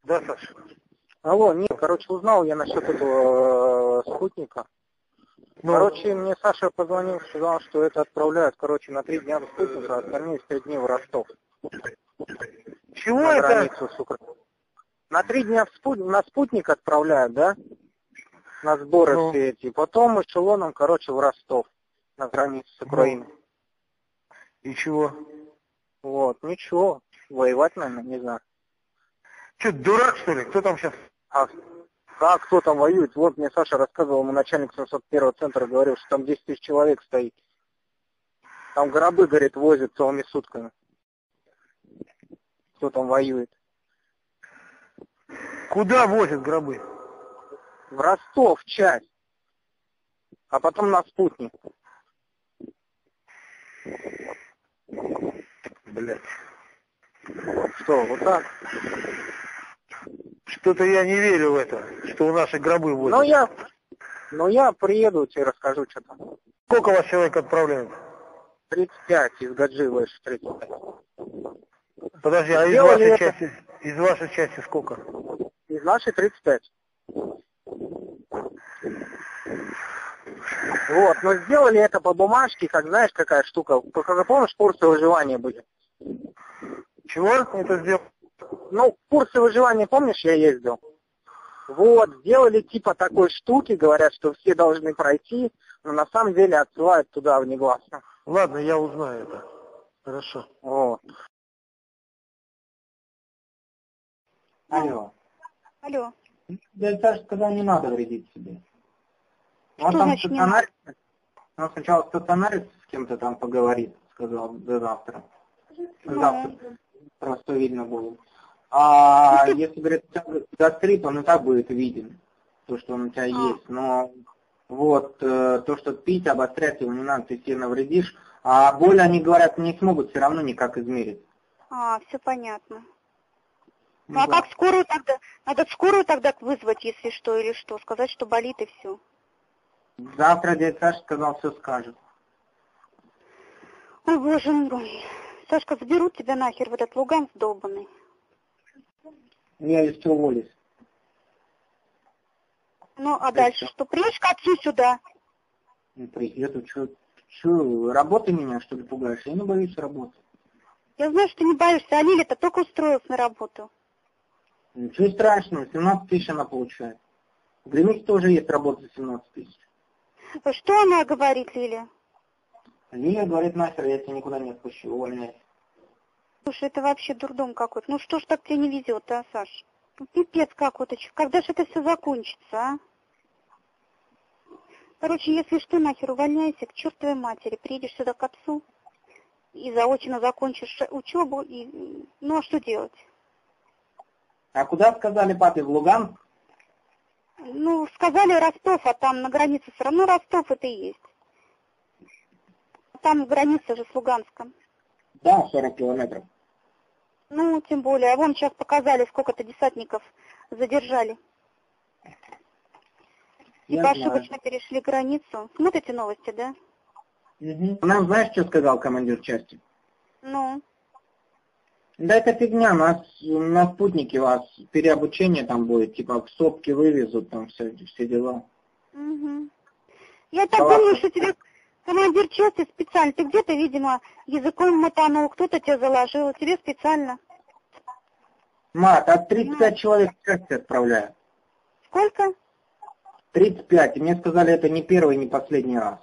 Да, Саша? Алло, нет, короче, узнал я насчет этого спутника. Ну, Короче, мне Саша позвонил, сказал, что это отправляют, короче, на 3 дня в спутник, а остальные 5 дней в Ростов. чего На это? границу с Украиной. На 3 дня на спутник отправляют, да? На сборы Ну. все эти. Потом эшелоном, короче, в Ростов. На границу с Украиной. И чего? Вот, ничего. Воевать, наверное, не знаю. Че, дурак, что ли? Кто там сейчас? А как, кто там воюет? Вот мне Саша рассказывал, ему начальник 701 центра говорил, что там 10 тысяч человек стоит. Там гробы, говорит, возят целыми сутками. Кто там воюет? Куда возят гробы? В Ростов часть. А потом на спутник. Блять. Что, вот так? Что-то я не верю в это, что у наши гробы возят. Но я приеду, тебе расскажу, что там. Сколько вас человек отправляют? 35 из Гаджи выше 35. Подожди, а Сделали из вашей части сколько? Из нашей 35. Вот, но сделали это по бумажке, как знаешь, какая штука. Помнишь, курсы выживания были? Чего это сделал? Ну, курсы выживания, помнишь, я ездил? Вот, сделали типа такой штуки, говорят, что все должны пройти, но на самом деле отсылают туда внегласно. Ладно, я узнаю это. Хорошо. Вот. Алло. Алло. Да, Саша сказал, не надо вредить себе. Что Он там значит не надо? Он сначала в стационаре с кем-то там поговорит, сказал, до завтра. Завтра просто видно будет. А если, говорит, у тебя гастрит, он и так будет виден, то, что он у тебя есть. Но вот то, что пить, обострять его не надо, ты себе навредишь. А боль, они говорят, не смогут все равно никак измерить. Все понятно. Ну, а да. как скорую тогда? Надо скорую тогда вызвать, если что, или что? Сказать, что болит и все. Завтра дядя Саша сказал, все скажет. Ой, боже мой. Сашка, заберут тебя нахер в этот Луганск долбанный. Я если уволюсь. Ну, а дальше что? Приедешь к отцу сюда. Приеду, что, работай меня, что ли, пугаешь? Я не боюсь работы. Я знаю, что ты не боишься, а Лиля-то только устроилась на работу. Ничего страшного, 17 тысяч она получает. В Гремике тоже есть работа за 17 тысяч. Что она говорит, Лиля? Лиля говорит, нахер, я тебя никуда не отпущу, увольняйся. Слушай, это вообще дурдом какой-то. Ну что ж так тебе не везет, а, Саш? Ну, пипец какой-то. Когда же это все закончится, а? Короче, если что, нахер увольняйся к чертовой матери. Приедешь сюда к отцу и заочно закончишь учебу. И... Ну, а что делать? А куда сказали папе, в Луганск? Ну, сказали Ростов, а там на границе все равно Ростов это и есть. Там граница же с Луганском. Да, 40 километров. Ну, тем более. А вон сейчас показали, сколько-то десантников задержали. Я Типа знаю. ошибочно перешли границу. Смотрите новости, да? Нам знаешь, что сказал командир части? Ну, Да это фигня, на спутнике вас переобучение там будет, типа в сопки вывезут, там все дела. угу. Я так Ладно. думаю, что тебе командир части специально. Ты где-то, видимо, языком мотанул, кто-то тебя заложил, тебе специально. Мат, от 35 человек в части отправляют. Сколько? 35, и мне сказали, это не первый, не последний раз.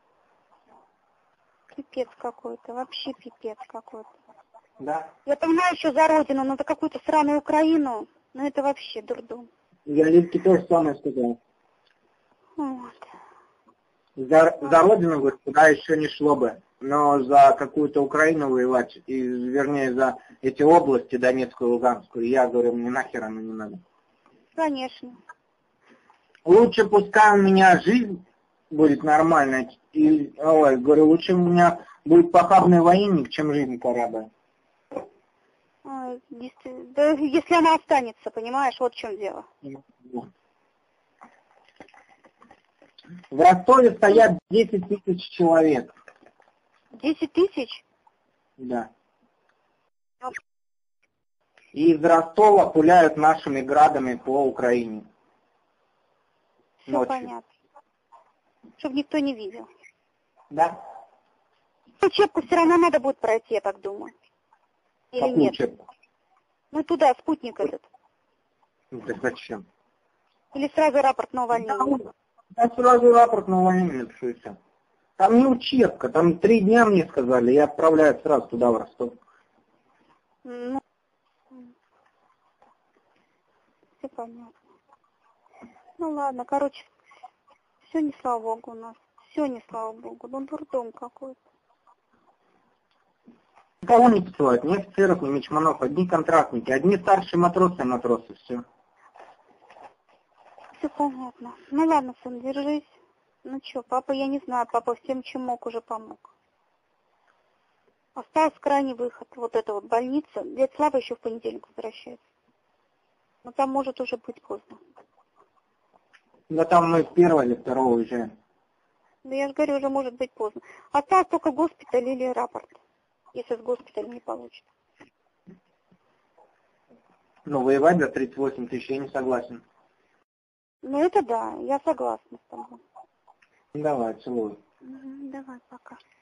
Пипец какой-то, вообще пипец какой-то. Да. Я понимаю еще за родину, но за какую-то сраную Украину, ну это вообще дурдом. Я Лильке тоже самое сказал. Вот. За родину, говорит, туда еще не шло бы. Но за какую-то Украину воевать, и, вернее, за эти области, Донецкую и Луганскую, я говорю, мне нахер оно не надо. Конечно. Лучше пускай у меня жизнь будет нормальная, и, говорю, лучше у меня будет похабный военник, чем жизнь корабль. Да, если она останется, понимаешь, вот в чем дело. В Ростове стоят 10 тысяч человек. 10 тысяч? Да. И из Ростова пуляют нашими градами по Украине. Все Ночью. понятно. Чтобы никто не видел. Да? Учебку все равно надо будет пройти, я так думаю. Или Какую нет? учебку? Ну туда, спутник этот. Ну, так зачем? Или сразу рапорт на увольнение. Я сразу рапорт на увольнение напишу и все. Там не учебка, там 3 дня мне сказали, я отправляю сразу туда, в Ростов. Ну, все понятно. Ну ладно, короче, все не слава богу у нас. Все не слава богу. Ну дурдом какой-то. Никого не посылают, ни офицеров, ни мичманов, одни контрактники, одни старшие матросы, все. Все понятно. Ну ладно, сын, держись. Ну что, папа, я не знаю, папа всем, чем мог, уже помог. Остался крайний выход. Вот эта вот больница. Дед Слава еще в понедельник возвращается. Но там может уже быть поздно. Да там мы 1 или 2 уезжаем. Да я же говорю, уже может быть поздно. Осталось только госпиталь или рапорт. Если с госпиталя не получится. Но воевать за 38 тысяч я не согласен. Ну это да, я согласна с тобой. Давай, целую. Давай, пока.